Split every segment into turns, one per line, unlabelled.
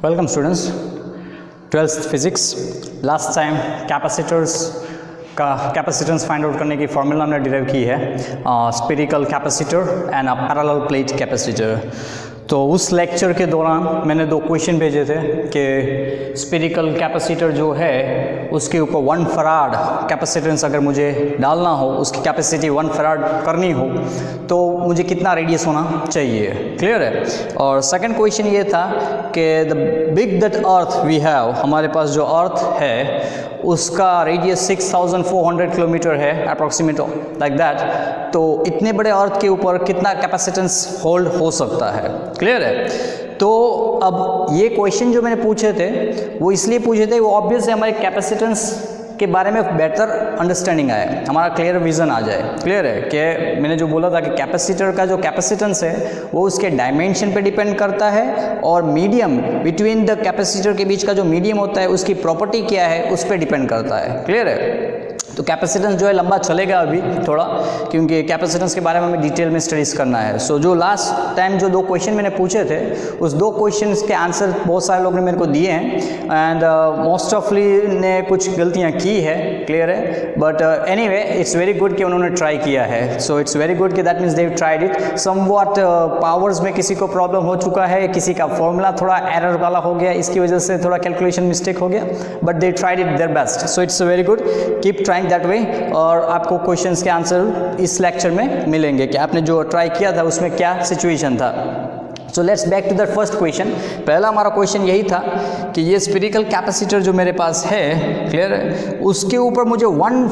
Welcome students, 12th physics. Last time capacitors का capacitance find out करने की formula हमने डिराइव की है, spherical capacitor and a parallel plate capacitor. तो उस लेक्चर के दौरान मैंने दो क्वेश्चन भेजे थे कि स्फेरिकल कैपेसिटर जो है उसके ऊपर 1 फराड कैपेसिटेंस अगर मुझे डालना हो, उसकी कैपेसिटी 1 फराड करनी हो तो मुझे कितना रेडियस होना चाहिए। क्लियर है। और सेकंड क्वेश्चन ये था कि the big that earth we have, हमारे पास जो अर्थ है उसका रेडियस 6400 किलोमीटर है अप्रॉक्सीमेट लाइक दैट, तो इतने बड़े अर्थ के ऊपर कितना कैपेसिटेंस होल्ड हो सकता है। क्लियर है। तो अब ये क्वेश्चन जो मैंने पूछे थे वो इसलिए पूछे थे, वो ऑब्वियसली हमारे कैपेसिटेंस के बारे में बेटर अंडरस्टैंडिंग आए, हमारा क्लियर विजन आ जाए। क्लियर है कि मैंने जो बोला था कि कैपेसिटर का जो कैपेसिटेंस है वो उसके डायमेंशन पे डिपेंड करता है, और मीडियम बिटवीन द कैपेसिटर के बीच का जो मीडियम होता है उसकी प्रॉपर्टी क्या है उस पर डिपेंड करता है। क्लियर है। तो कैपेसिटेंस जो है लंबा चलेगा अभी थोड़ा, क्योंकि कैपेसिटेंस के बारे में हमें डिटेल में स्टडीज़ करना है। सो जो लास्ट टाइम जो दो क्वेश्चन मैंने पूछे थे उस दो क्वेश्चंस के आंसर बहुत सारे लोगों ने मेरे को दिए हैं, एंड मोस्ट ऑफली ने कुछ गलतियां की है। क्लियर है। But anyway it's very good कि उन्होंने ट्राई किया है। सो इट्स वेरी गुड कि that means they tried it. Somewhat powers में किसी को प्रॉब्लम हो चुका है, किसी का फॉर्मूला थोड़ा एरर वाला हो गया, इसकी वजह से थोड़ा कैलकुलेशन मिस्टेक हो गया, but they tried it their best. So it's very good, keep trying that way. और आपको क्वेश्चंस के आंसर इस लेक्चर में मिलेंगे कि आपने जो ट्राई किया था उसमें क्या सिचुएशन था। So let's back to the first question. पहला हमारा क्वेश्चन यही था कि ये स्फेरिकल कैपेसिटर जो मेरे पास है, क्लियर है, उसके ऊपर मुझे 1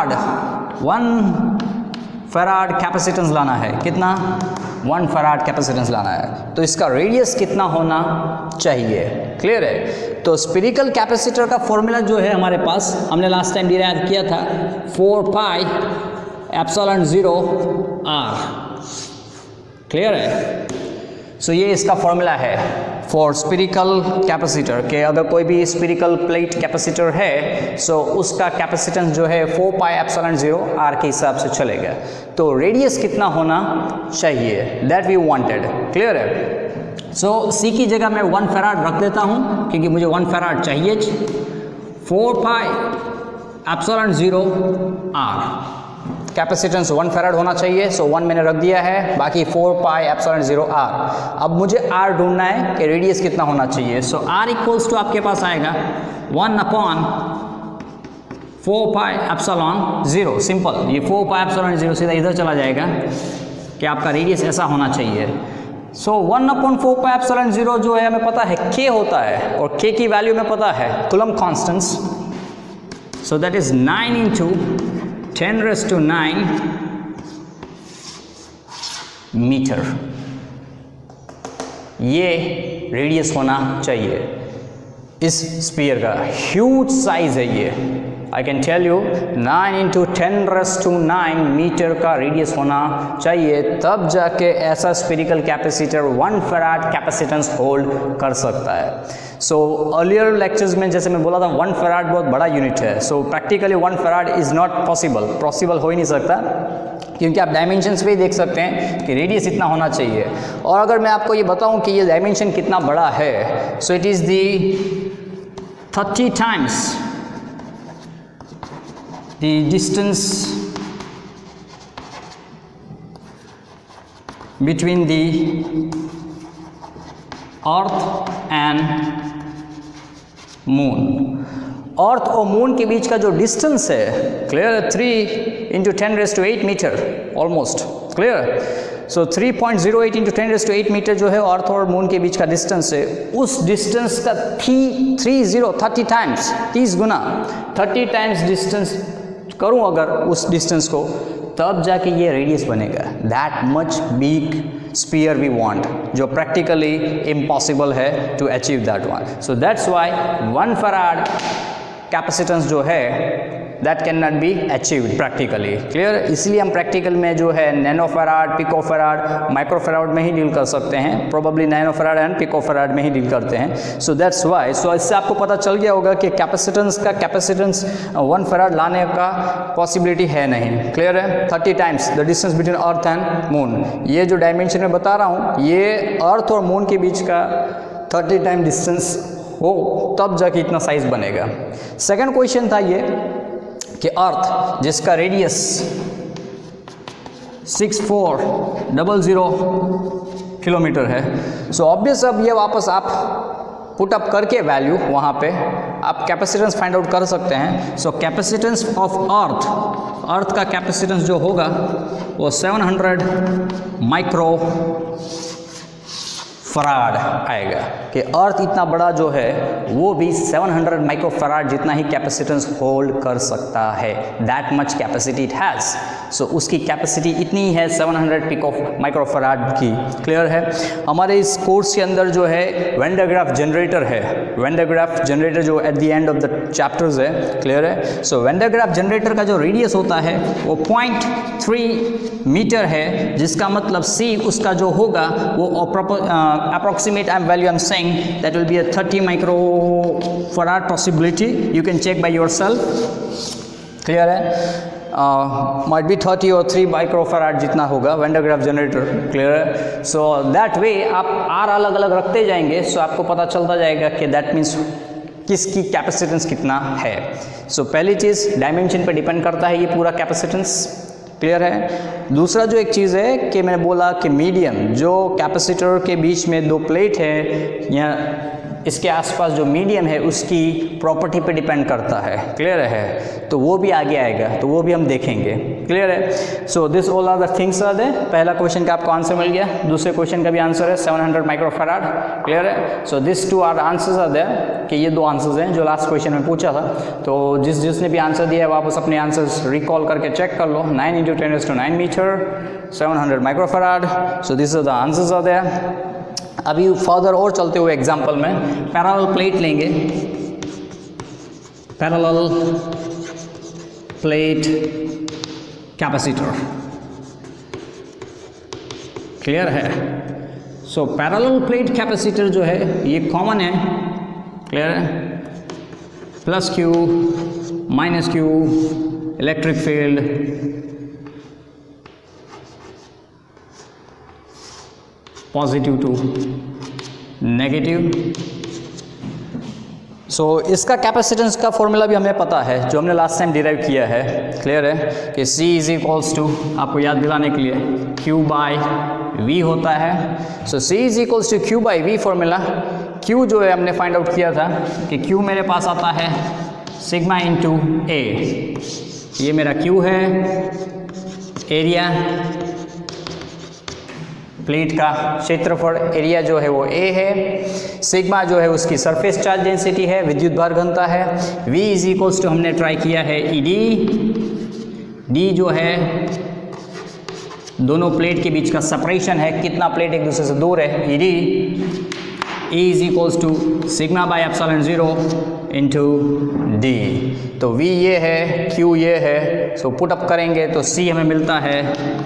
फराड कैपेसिटेंस लाना है। कितना? 1 फराड कैपेसिटेंस लाना है। तो इसका रेडियस कितना होना चाहिए। क्लियर है। तो स्फेरिकल कैपेसिटर का फॉर्मूला जो है हमारे पास, हमने लास्ट टाइम डिराइव किया था 4 पाई एप्सिलॉन 0 r। क्लियर है। सो ये इसका फॉर्मूला है फॉर स्फेरिकल कैपेसिटर, के अगर कोई भी स्फेरिकल प्लेट कैपेसिटर है सो उसका कैपेसिटेंस जो है 4 पाई एप्सिलॉन 0 r के हिसाब से चलेगा। तो रेडियस कितना होना चाहिए, दैट वी वांटेड। क्लियर है। सो C की जगह मैं 1 फराड रख देता हूँ क्योंकि मुझे 1 फराड चाहिए। 4 pi epsilon 0 r capacitance 1 farad होना चाहिए, सो 1 मैंने रख दिया है, बाकी 4 पाई एप्सिलॉन 0 r। अब मुझे r ढूंढना है कि रेडियस कितना होना चाहिए। सो r इक्वल्स टू आपके पास आएगा 1/4 पाई एप्सिलॉन 0। सिंपल, ये 4 पाई एप्सिलॉन 0 सीधा इधर चला जाएगा कि आपका रेडियस ऐसा होना चाहिए। सो 1/4 पाई एप्सिलॉन 0 जो है हमें पता है k होता है, और k की वैल्यू में पता है coulomb constants. So that is 9 × 10⁹ metre. ये रेडियस होना चाहिए इस स्फीयर का। ह्यूज साइज है ये, I can tell you. 9 × 10⁹ metre का रेडियस होना चाहिए, तब जाके ऐसा spherical capacitor 1 farad capacitance hold कर सकता है। सो अर्लियर लेक्चर्स में जैसे मैं बोला था 1 फराड बहुत बड़ा यूनिट है। So practically 1 farad is not possible हो ही नहीं सकता, क्योंकि आप डायमेंशंस पे ही देख सकते हैं कि रेडियस इतना होना चाहिए। और अगर मैं आपको ये बताऊं कि ये डायमेंशन कितना बड़ा है, so it is the 30 times the distance between the earth and moon। Earth और मून के बीच का जो डिस्टेंस है, clear, 3 × 10⁸ metre almost. Clear. So 3.08 × 10⁸ metre जो है अर्थ और मून के बीच का डिस्टेंस है, उस डिस्टेंस का 30 टाइम्स, 30 गुना 30 टाइम्स डिस्टेंस करूं अगर उस डिस्टेंस को, तब जाके ये रेडियस बनेगा। That much big sphere we want, जो प्रैक्टिकली इम्पॉसिबल है to achieve that one. So that's why 1 farad capacitance जो है that can not be achieved practically. Clear. इसलिए हम प्रैक्टिकल में जो है nano farad, pico farad, micro farad में ही डील कर सकते हैं, probably nano farad and pico farad में ही डील करते हैं। सो दैट्स व्हाई। सो इससे आपको पता चल गया होगा कि कैपेसिटेंस 1 फराड लाने का पॉसिबिलिटी है नहीं। क्लियर है। 30 times the distance between earth and moon. ये जो डायमेंशन में बता रहा हूँ ये अर्थ और मून के बीच का 30 टाइम डिस्टेंस हो तब जाके इतना साइज बनेगा। सेकंड क्वेश्चन था ये कि अर्थ जिसका रेडियस 6400 किलोमीटर है, सो ऑब्वियस अब ये वापस आप पुट अप करके वैल्यू वहाँ पे आप कैपेसिटेंस फाइंड आउट कर सकते हैं। सो कैपेसिटेंस ऑफ अर्थ का कैपेसिटेंस जो होगा वो 700 माइक्रो फराड आएगा कि अर्थ इतना बड़ा जो है वो भी 700 माइक्रो फराड जितना ही कैपेसिटेंस होल्ड कर सकता है। That much capacity it has. So उसकी कैपेसिटी इतनी है 700 पिको माइक्रो फराड की। क्लियर है? हमारे इस कोर्स के अंदर जो है वेन डायग्राफ जनरेटर है, वेन डायग्राफ जनरेटर जो at the end of the chapters है। क्लियर है? सो वेन डायग्राफ जनरेटर का जो रेडियस होता है वो 0.3 मीटर है, जिसका मतलब C उसका जो होगा वो approximate value I'm saying that will be a 30 microfarad possibility. You can check by yourself. Clear है? Might be 30 or 3 microfarad जितना होगा Van de Graaff generator. Clear है? So that way आप R अलग अलग रखते जाएंगे, so आपको पता चलता जाएगा कि that means किसकी कैपेसिटेंस कितना है। सो पहली चीज़ डायमेंशन पे डिपेंड करता है ये पूरा कैपेसिटेंस। क्लियर है? दूसरा जो एक चीज़ है कि मैंने बोला कि मीडियम जो कैपेसिटर के बीच में दो प्लेट है या इसके आसपास जो मीडियम है उसकी प्रॉपर्टी पे डिपेंड करता है। क्लियर है? तो वो भी आगे आएगा, तो वो भी हम देखेंगे। क्लियर है? So this all are the things are there. पहला क्वेश्चन का आपको आंसर मिल गया, दूसरे क्वेश्चन का भी आंसर है 700 माइक्रोफैराड। क्लियर है? So this two are the answers are there कि ये दो आंसर्स हैं जो लास्ट क्वेश्चन में पूछा था। तो जिसने भी आंसर दिया है वापस अपने आंसर्स रिकॉल करके चेक कर लो। 9 × 10⁻⁹ metre, 700 microfarad. So this are the answers are there. अभी फर्दर और चलते हुए एग्जाम्पल में पैरेलल प्लेट लेंगे, पैरेलल प्लेट कैपेसिटर। क्लियर है? सो पैरेलल प्लेट कैपेसिटर जो है ये कॉमन है। क्लियर है? Plus Q minus Q electric field positive to negative. So इसका कैपेसिटेंस का फॉर्मूला भी हमें पता है जो हमने लास्ट टाइम डिराइव किया है। क्लियर है कि C = आपको याद दिलाने के लिए Q/V होता है। सो C = Q/V फॉर्मूला। Q जो है हमने फाइंड आउट किया था कि Q मेरे पास आता है सिग्मा × A। ये मेरा Q है, एरिया प्लेट का क्षेत्रफल, एरिया जो है वो A है, सिग्मा जो है उसकी सरफेस चार्ज डेंसिटी है, विद्युत भार घनता है। V = हमने ट्राई किया है ED, D जो है दोनों प्लेट के बीच का सेपरेशन है, कितना प्लेट एक दूसरे से दूर है, ED। E = σ/ε0 × D। तो V ये है, Q ये है, सो पुट अप करेंगे तो C हमें मिलता है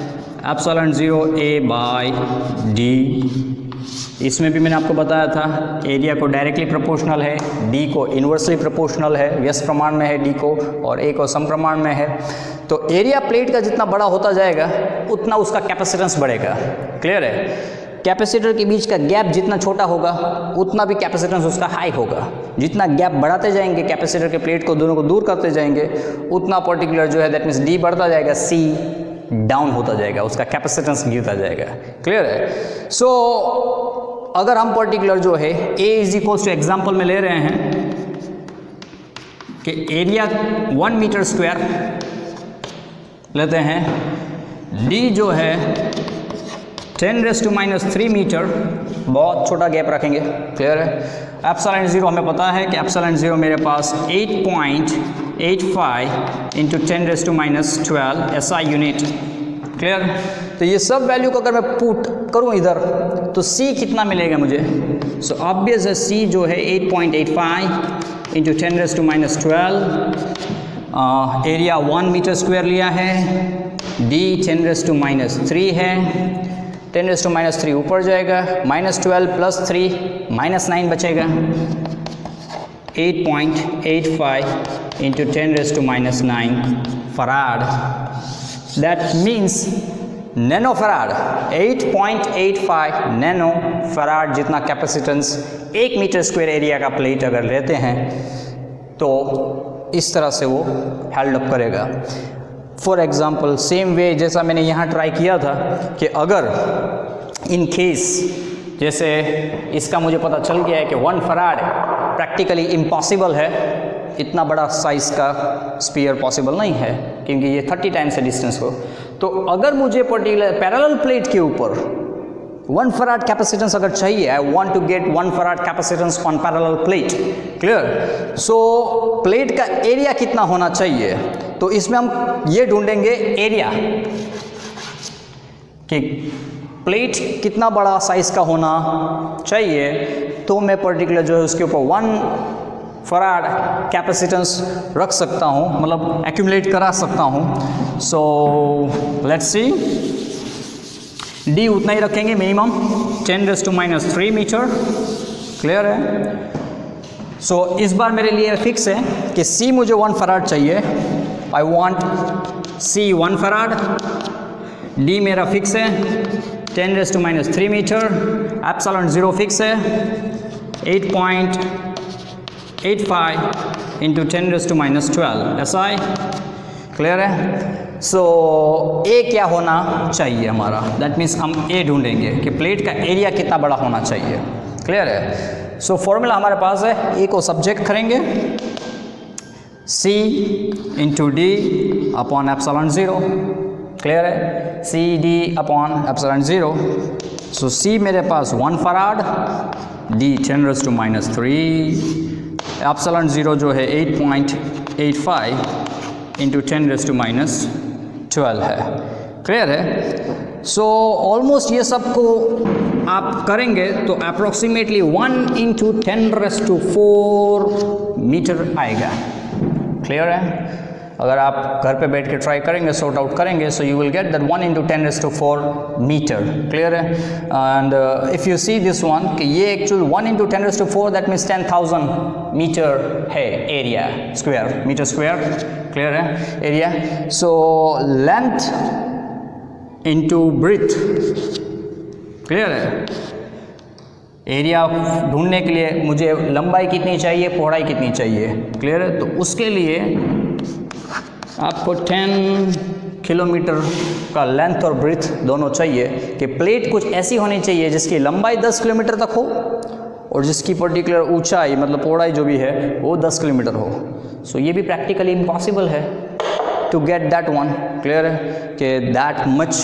ε0A/D। इसमें भी मैंने आपको बताया था एरिया को डायरेक्टली प्रोपोर्शनल है, D को इन्वर्सली प्रोपोर्शनल है, व्यस्त प्रमाण में है D को, और A को सम प्रमाण में है। तो एरिया प्लेट का जितना बड़ा होता जाएगा उतना उसका कैपेसिटेंस बढ़ेगा। क्लियर है? कैपेसिटर के बीच का गैप जितना छोटा होगा उतना भी कैपेसिटेंस उसका हाई होगा। जितना गैप बढ़ाते जाएंगे कैपेसिटर के प्लेट को दोनों को दूर करते जाएंगे उतना पर्टिकुलर जो है दैट मीन्स D बढ़ता जाएगा, C डाउन होता जाएगा, उसका कैपेसिटेंस गिरता जाएगा। क्लियर है? सो अगर हम पर्टिकुलर जो है A = एग्जाम्पल में ले रहे हैं कि एरिया 1 मीटर स्क्वायर लेते हैं, D जो है 10⁻³ मीटर, बहुत छोटा गैप रखेंगे। क्लियर है? ε0 हमें पता है कि ε0 मेरे पास 8.85 × 10⁻12 SI यूनिट। क्लियर? तो ये सब वैल्यू को अगर मैं पुट करूँ इधर तो C कितना मिलेगा मुझे? सो ऑब्वियस है C जो है 8.85 × 10⁻12, एरिया 1 मीटर स्क्वायर लिया है, D 10⁻³ है, 10⁻³ ऊपर जाएगा, -12 + 3 -9 बचेगा, 8.85 × 10⁻9 farad. That means nano farad, 8.85 nano farad जितना कैपेसिटेंस 1 मीटर स्क्वायर एरिया का प्लेट अगर लेते हैं तो इस तरह से वो हेल्ड अप करेगा। फॉर एग्जांपल सेम वे जैसा मैंने यहाँ ट्राई किया था कि अगर इन केस जैसे इसका मुझे पता चल गया है कि 1 फराड प्रैक्टिकली इम्पॉसिबल है, इतना बड़ा साइज़ का स्पीयर पॉसिबल नहीं है क्योंकि ये 30 टाइम्स है डिस्टेंस को। तो अगर मुझे पर्टिकुलर पैरेलल प्लेट के ऊपर 1 फराड कैपेसिटेंस अगर चाहिए, I want to get 1 farad capacitance on parallel plate, clear. So plate का एरिया कितना होना चाहिए, तो इसमें हम ये ढूंढेंगे एरिया कि प्लेट कितना बड़ा साइज़ का होना चाहिए। तो मैं पर्टिकुलर जो है उसके ऊपर 1 फराड कैपेसिटेंस रख सकता हूँ, मतलब एक्यूमुलेट करा सकता हूँ। सो लेट्स सी, डी उतना ही रखेंगे मिनिमम 10⁻³ मीटर, क्लियर है। सो इस बार मेरे लिए फिक्स है कि सी मुझे 1 फराड चाहिए, I want C 1 farad. D मेरा फिक्स है 10⁻³ मीटर, एप्सिलॉन 0 फिक्स है 8.85 इंटू 10⁻12 SI, क्लियर है। सो ए क्या होना चाहिए हमारा, दैट मीन्स हम ए ढूंढेंगे कि प्लेट का एरिया कितना बड़ा होना चाहिए, क्लियर है। सो फॉर्मूला हमारे पास है, ए को सब्जेक्ट करेंगे C into D upon epsilon 0, clear है, C D upon epsilon 0। So C मेरे पास 1 फराड, डी 10⁻³ एप्सिलॉन 0 जो है 8.85 इंटू 10⁻12 है, क्लियर है। सो ऑलमोस्ट ये सब को आप करेंगे तो अप्रोक्सीमेटली 1 इंटू 10⁻⁴ मीटर आएगा, क्लियर है। अगर आप घर पे बैठ के ट्राई करेंगे, सॉर्ट आउट करेंगे, so you will get that 1 into 10⁻⁴ metre, clear है। And if you see this one कि ये actual 1 into 10⁻⁴ that means 10,000 metre है area square, metre square, clear है area. So length into breadth, clear है। Area ढूंढने के लिए मुझे लंबाई कितनी चाहिए, पौड़ाई कितनी चाहिए, क्लियर है। तो उसके लिए आपको 10 किलोमीटर का लेंथ और ब्रीथ दोनों चाहिए कि प्लेट कुछ ऐसी होनी चाहिए जिसकी लंबाई 10 किलोमीटर तक हो और जिसकी पर्टिकुलर ऊंचाई मतलब पौड़ाई जो भी है वो 10 किलोमीटर हो। सो ये भी प्रैक्टिकली इम्पॉसिबल है to get that one, clear है कि दैट मच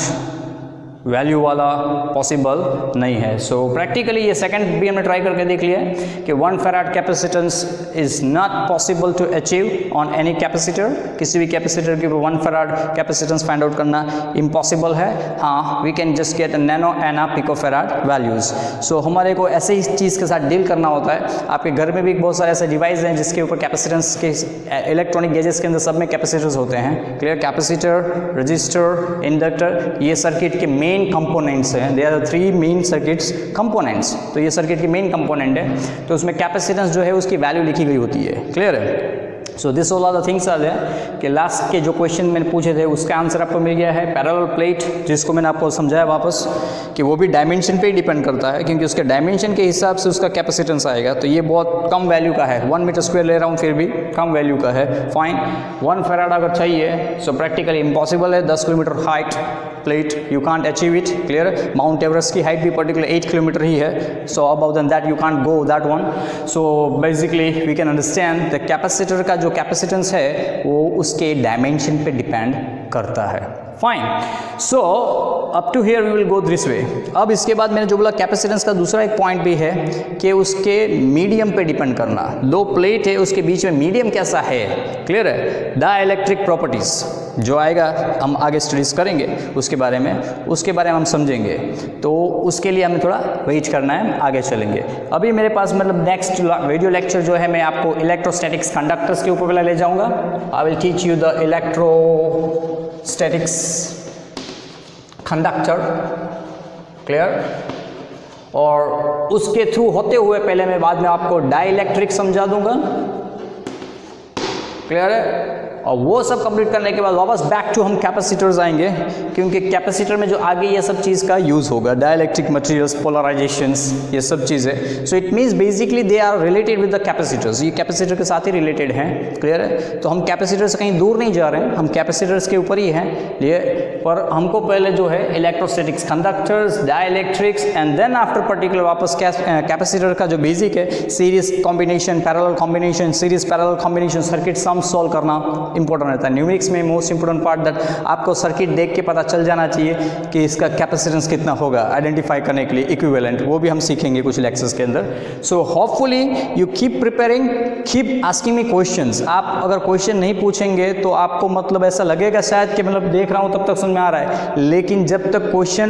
वैल्यू वाला पॉसिबल नहीं है। सो प्रैक्टिकली ये सेकंड भी हमने ट्राई करके देख लिया है कि 1 farad capacitance is not possible to achieve on any capacitor. किसी भी कैपेसिटर के ऊपर 1 फराड कैपेसिटेंस फाइंड आउट करना इम्पॉसिबल है। हाँ, we can just get nano एना पिको फराड वैल्यूज़। सो हमारे को ऐसे ही चीज़ के साथ डील करना होता है। आपके घर में भी बहुत सारे ऐसे डिवाइस हैं जिसके ऊपर कैपेसिटेंस के इलेक्ट्रॉनिक गैजेट्स के अंदर सब में कैपेसिटर्स होते हैं, क्लियर। कैपेसिटर, रजिस्टर, इंडक्टर, ये सर्किट के मेन कंपोनेंट्स हैं। There are 3 main circuits components. तो ये सर्किट की मेन कंपोनेंट है, तो उसमें कैपेसिटेंस जो है उसकी वैल्यू लिखी गई होती है, क्लियर है। So this all are the things are there कि लास्ट के जो क्वेश्चन मैंने पूछे थे उसका आंसर आपको मिल गया है। पैरेलल प्लेट जिसको मैंने आपको समझाया वापस कि वो भी डायमेंशन पे ही डिपेंड करता है क्योंकि उसके डायमेंशन के हिसाब से उसका कैपेसिटेंस आएगा। तो ये बहुत कम वैल्यू का है, 1 मीटर स्क्वायर ले रहा हूँ फिर भी कम वैल्यू का है, फाइन। 1 फराड अगर चाहिए सो प्रैक्टिकली इम्पॉसिबल है। 10 kilometre height plate you can't achieve it, clear. Mount Everest की हाइट भी पर्टिकुलर 8 किलोमीटर ही है। So about then that you can't go that one. So basically we can understand the capacitor का जो capacitance है वो उसके डायमेंशन पे डिपेंड करता है, fine. So up to here we will go this way. अब इसके बाद मैंने जो बोला कैपेसिटेंस का दूसरा एक पॉइंट भी है कि उसके मीडियम पे डिपेंड करना। दो प्लेट है उसके बीच में मीडियम कैसा है, क्लियर है। डाइलेक्ट्रिक प्रॉपर्टीज जो आएगा हम आगे स्टडीज करेंगे उसके बारे में हम समझेंगे। तो उसके लिए हमें थोड़ा वेट करना है, आगे चलेंगे। अभी मेरे पास मतलब नेक्स्ट वीडियो लेक्चर जो है मैं आपको इलेक्ट्रोस्टैटिक्स कंडक्टर्स के ऊपर ले जाऊंगा। I will teach you the electrostatics conductor, clear. और उसके थ्रू होते हुए पहले मैं बाद में आपको डाइलेक्ट्रिक समझा दूंगा, क्लियर है। और वो सब कंप्लीट करने के बाद वापस बैक टू हम कैपेसिटर्स आएंगे, क्योंकि कैपेसिटर में जो आगे ये सब चीज़ का यूज़ होगा, डाइलेक्ट्रिक मटेरियल्स, पोलराइजेशंस, ये सब चीज़ें। So it means basically they are related with the capacitors, ये कैपेसिटर के साथ ही रिलेटेड हैं। क्लियर है? तो हम कैपेसिटर से कहीं दूर नहीं जा रहे हैं, हम कैपेसिटर्स के ऊपर ही हैं। ये पर हमको पहले जो है electrostatics, conductors, dielectrics and then after particular वापस कैपेसिटर का जो बेसिक है series combination, parallel combination, series parallel combination, circuit sum solve करना इंपॉर्टेंट रहता है। न्यूमेरिक्स में मोस्ट इंपॉर्टेंट पार्ट दैट आपको सर्किट देख के पता चल जाना चाहिए कि इसका कैपेसिटेंस कितना होगा, आइडेंटिफाई करने के लिए इक्विवेलेंट, वो भी हम सीखेंगे कुछ लेक्चर्स के अंदर। So hopefully you keep preparing, keep asking me questions. आप अगर क्वेश्चन नहीं पूछेंगे तो आपको मतलब ऐसा लगेगा शायद कि मतलब देख रहा हूँ तब तक समझ में आ रहा है, लेकिन जब तक क्वेश्चन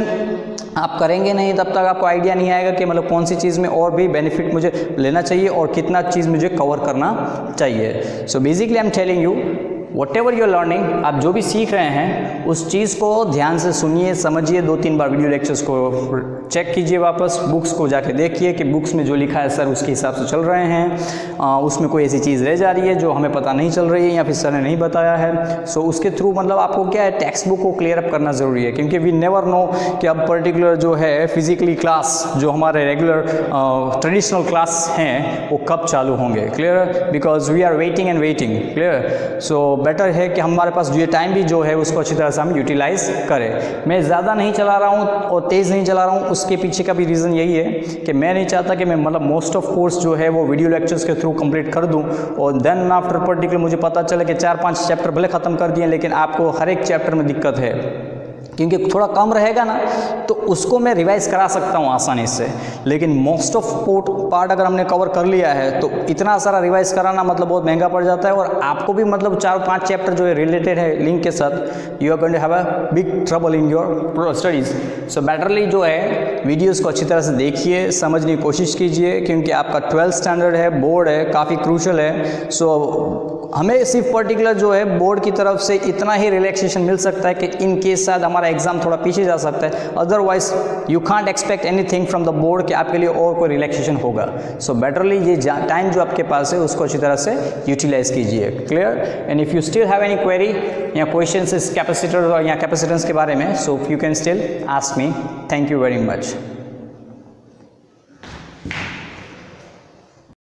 आप करेंगे नहीं तब तक आपको आइडिया नहीं आएगा कि मतलब कौन सी चीज़ में और भी बेनिफिट मुझे लेना चाहिए और कितना चीज़ मुझे कवर करना चाहिए। So basically I am telling you whatever you are learning, आप जो भी सीख रहे हैं उस चीज़ को ध्यान से सुनिए, समझिए, 2-3 बार वीडियो लेक्चर्स को चेक कीजिए, वापस बुक्स को जाके देखिए कि बुक्स में जो लिखा है सर उसके हिसाब से चल रहे हैं, उसमें कोई ऐसी चीज़ रह जा रही है जो हमें पता नहीं चल रही है या फिर सर ने नहीं बताया है। सो उसके थ्रू मतलब आपको क्या है, टेक्स्ट बुक को क्लियर अप करना ज़रूरी है, क्योंकि वी नेवर नो कि अब पर्टिकुलर जो है फिजिकली क्लास, जो हमारे रेगुलर ट्रेडिशनल क्लास हैं वो कब चालू होंगे। Clear? Because we are waiting and waiting. Clear? So better है कि हमारे पास ये टाइम भी जो है उसको अच्छी तरह से हम यूटिलाइज करें। मैं ज़्यादा नहीं चला रहा हूँ और तेज़ नहीं चला रहा हूँ, उसके पीछे का भी रीज़न यही है कि मैं नहीं चाहता कि मैं मतलब मोस्ट ऑफ कोर्स जो है वो वीडियो लेक्चर्स के थ्रू कंप्लीट कर दूँ और देन आफ्टर पर्टिकुलर मुझे पता चले कि 4-5 चैप्टर भले ख़त्म कर दिए लेकिन आपको हर एक चैप्टर में दिक्कत है, क्योंकि थोड़ा कम रहेगा ना तो उसको मैं रिवाइज करा सकता हूँ आसानी से, लेकिन मोस्ट ऑफ पार्ट अगर हमने कवर कर लिया है तो इतना सारा रिवाइज कराना मतलब बहुत महंगा पड़ जाता है और आपको भी मतलब 4-5 चैप्टर जो है रिलेटेड है लिंक के साथ, you are going to have a big trouble in your studies. So betterly जो है वीडियोज़ को अच्छी तरह से देखिए, समझने की कोशिश कीजिए, क्योंकि आपका 12th स्टैंडर्ड है, बोर्ड है, काफ़ी क्रूशल है। सो हमें सिर्फ पर्टिकुलर जो है बोर्ड की तरफ से इतना ही रिलैक्सेशन मिल सकता है कि इन केस शायद हमारा एग्जाम थोड़ा पीछे जा सकता है, otherwise you can't expect anything from the board कि आपके लिए और कोई रिलैक्सेशन होगा। सो बेटरली ये टाइम जो आपके पास है उसको अच्छी तरह से यूटिलाइज कीजिए। Clear? And if you still have any query या क्वेश्चंस इस कैपेसिटर या कैपेसिटेंस के बारे में, so you can still ask me. Thank you very much.